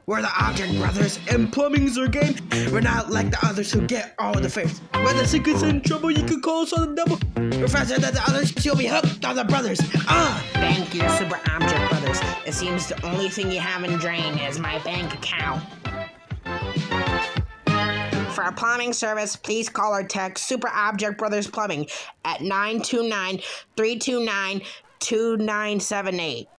We're the Object Brothers, and plumbing's our game. We're not like the others who get all the favors. When the secret's in trouble, you can call us on the double. We're faster than the others, you'll be hooked on the brothers. Thank you, Super Object Brothers. It seems the only thing you have in drain is my bank account. For our plumbing service, please call or text Super Object Brothers Plumbing at 929-329-2978.